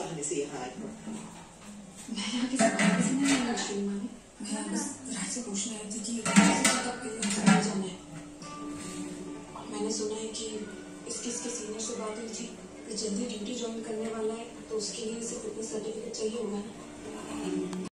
बहाने से यहाँ आई हूँ। मैं यहाँ किसी से नहीं मिला श्रीमान। मैं बस राज से पूछने आई थी कि कब के लिए जाना है। मैंने सुना है कि इसके सीनियर से बात हुई थी कि जल्दी ड्यूटी ज्वाइन करने वाला है, तो उसके लिए इसे फिटनेस सर्टिफिकेट चाहिए होगा ना।